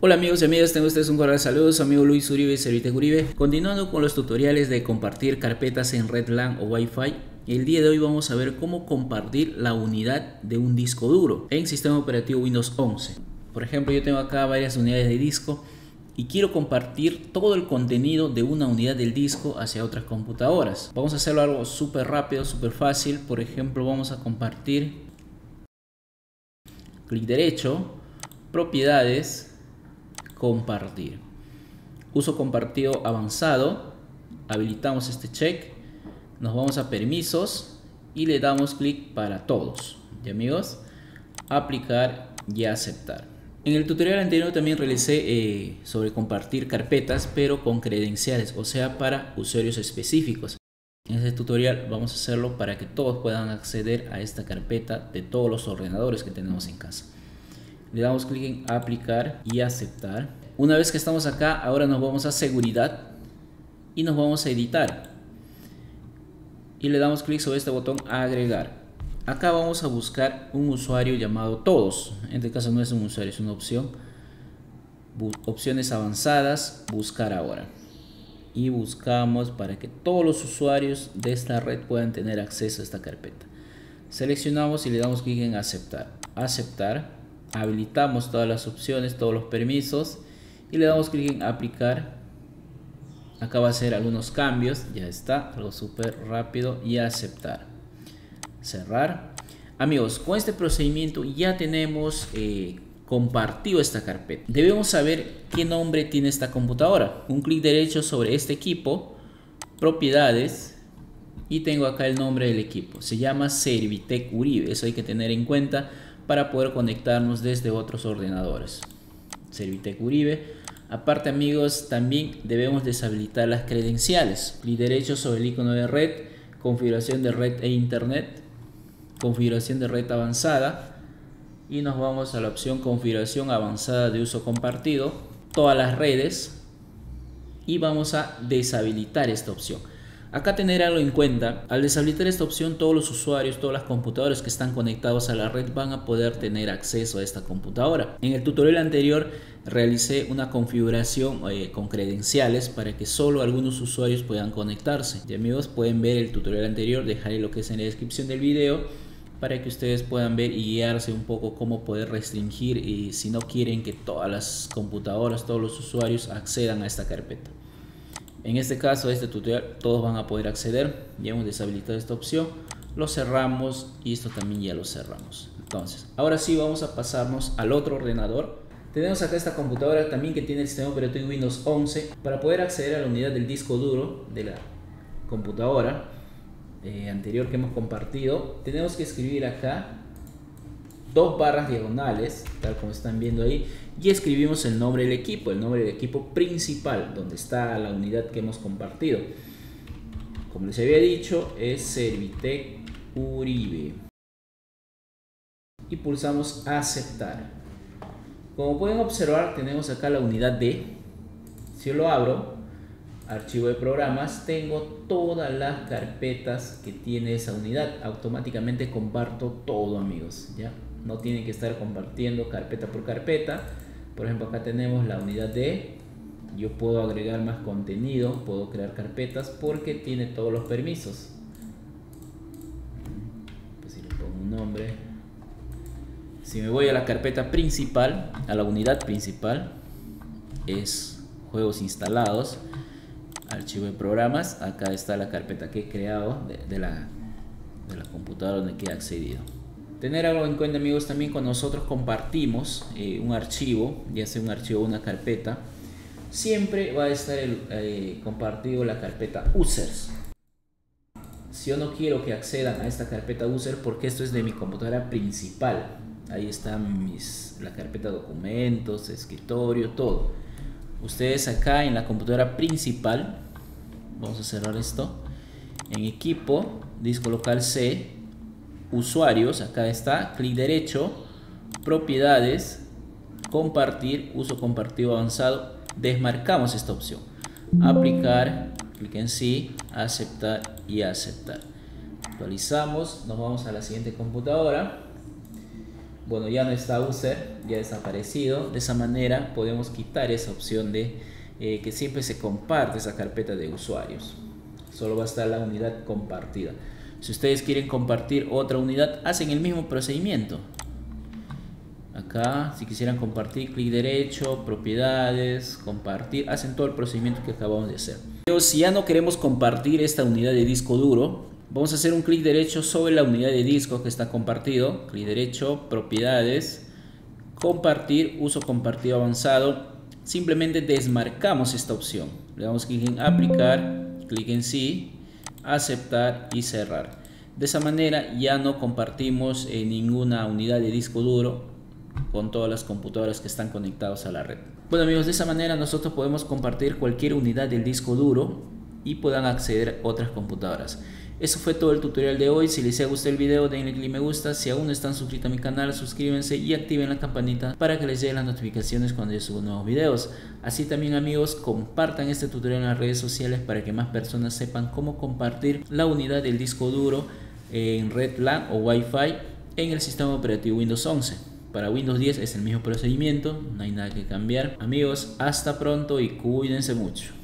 Hola amigos y amigas, tengo ustedes un cordial saludo, su amigo Luis Uribe, Servitec Uribe. Continuando con los tutoriales de compartir carpetas en red LAN o Wi-Fi, el día de hoy vamos a ver cómo compartir la unidad de un disco duro en sistema operativo Windows 11. Por ejemplo, yo tengo acá varias unidades de disco y quiero compartir todo el contenido de una unidad del disco hacia otras computadoras. Vamos a hacerlo algo súper rápido, súper fácil. Por ejemplo, vamos a compartir. Clic derecho, propiedades, compartir. Uso compartido avanzado. Habilitamos este check. Nos vamos a permisos y le damos clic para todos. ¿Y amigos? Aplicar y aceptar. En el tutorial anterior también realicé sobre compartir carpetas, pero con credenciales, o sea, para usuarios específicos. En este tutorial vamos a hacerlo para que todos puedan acceder a esta carpeta de todos los ordenadores que tenemos en casa. Le damos clic en aplicar y aceptar. Una vez que estamos acá, ahora nos vamos a seguridad y nos vamos a editar. Y le damos clic sobre este botón agregar. Acá vamos a buscar un usuario llamado todos. En este caso no es un usuario, es una opción. Opciones avanzadas, buscar ahora. Y buscamos para que todos los usuarios de esta red puedan tener acceso a esta carpeta. Seleccionamos y le damos clic en aceptar. Aceptar. Habilitamos todas las opciones, todos los permisos y le damos clic en aplicar. Acá va a hacer algunos cambios, ya está, algo súper rápido, y aceptar. Cerrar. Amigos, con este procedimiento ya tenemos compartido esta carpeta. Debemos saber qué nombre tiene esta computadora. Un clic derecho sobre este equipo, propiedades, y tengo acá el nombre del equipo. Se llama Servitec Uribe, eso hay que tener en cuenta para poder conectarnos desde otros ordenadores. Servitec Uribe. Aparte amigos, también debemos deshabilitar las credenciales. Clic derecho sobre el icono de red, configuración de red e internet, configuración de red avanzada y nos vamos a la opción configuración avanzada de uso compartido, todas las redes, y vamos a deshabilitar esta opción. Acá tener algo en cuenta, al deshabilitar esta opción todos los usuarios, todas las computadoras que están conectados a la red van a poder tener acceso a esta computadora. En el tutorial anterior realicé una configuración con credenciales para que solo algunos usuarios puedan conectarse. Y amigos, pueden ver el tutorial anterior, dejaré lo que es en la descripción del video para que ustedes puedan ver y guiarse un poco cómo poder restringir y si no quieren que todas las computadoras, todos los usuarios accedan a esta carpeta. En este caso, este tutorial, todos van a poder acceder. Ya hemos deshabilitado esta opción. Lo cerramos y esto también ya lo cerramos. Entonces, ahora sí vamos a pasarnos al otro ordenador. Tenemos acá esta computadora también que tiene el sistema operativo Windows 11. Para poder acceder a la unidad del disco duro de la computadora anterior que hemos compartido, tenemos que escribir acá 2 barras diagonales, tal como están viendo ahí, y escribimos el nombre del equipo, principal, donde está la unidad que hemos compartido. Como les había dicho, es Servitec Uribe. Y pulsamos aceptar. Como pueden observar, tenemos acá la unidad D. Si yo lo abro, archivo de programas, tengo todas las carpetas que tiene esa unidad. Automáticamente comparto todo, amigos, ¿ya? No tienen que estar compartiendo carpeta por carpeta. Por ejemplo, acá tenemos la unidad D. Yo puedo agregar más contenido, puedo crear carpetas porque tiene todos los permisos. Pues si le pongo un nombre. Si me voy a la carpeta principal, a la unidad principal, es juegos instalados, archivo de programas. Acá está la carpeta que he creado de la computadora donde que he accedido. Tener algo en cuenta, amigos, también cuando nosotros compartimos un archivo, ya sea un archivo o una carpeta, siempre va a estar compartido la carpeta users. Si yo no quiero que accedan a esta carpeta user, porque esto es de mi computadora principal, ahí está la carpeta documentos, escritorio, todo. Ustedes acá en la computadora principal, vamos a cerrar esto, en equipo, disco local C, usuarios, acá está, clic derecho, propiedades, compartir, uso compartido avanzado, desmarcamos esta opción, aplicar, clic en sí, aceptar y aceptar. Actualizamos, nos vamos a la siguiente computadora. Bueno, ya no está user, ya ha desaparecido. De esa manera podemos quitar esa opción de que siempre se comparte esa carpeta de usuarios. Solo va a estar la unidad compartida. Si ustedes quieren compartir otra unidad, hacen el mismo procedimiento. Acá, si quisieran compartir, clic derecho, propiedades, compartir, hacen todo el procedimiento que acabamos de hacer. Pero si ya no queremos compartir esta unidad de disco duro, vamos a hacer un clic derecho sobre la unidad de disco que está compartido, clic derecho, propiedades, compartir, uso compartido avanzado. Simplemente desmarcamos esta opción. Le damos clic en aplicar, clic en sí, aceptar y cerrar. De esa manera ya no compartimos ninguna unidad de disco duro con todas las computadoras que están conectados a la red. Bueno amigos, de esa manera nosotros podemos compartir cualquier unidad del disco duro y puedan acceder a otras computadoras. Eso fue todo el tutorial de hoy. Si les ha gustado el video, denle clic me gusta. Si aún no están suscritos a mi canal, suscríbanse y activen la campanita para que les lleguen las notificaciones cuando yo subo nuevos videos. Así también amigos, compartan este tutorial en las redes sociales para que más personas sepan cómo compartir la unidad del disco duro en red LAN o Wi-Fi en el sistema operativo Windows 11. Para Windows 10 es el mismo procedimiento, no hay nada que cambiar. Amigos, hasta pronto y cuídense mucho.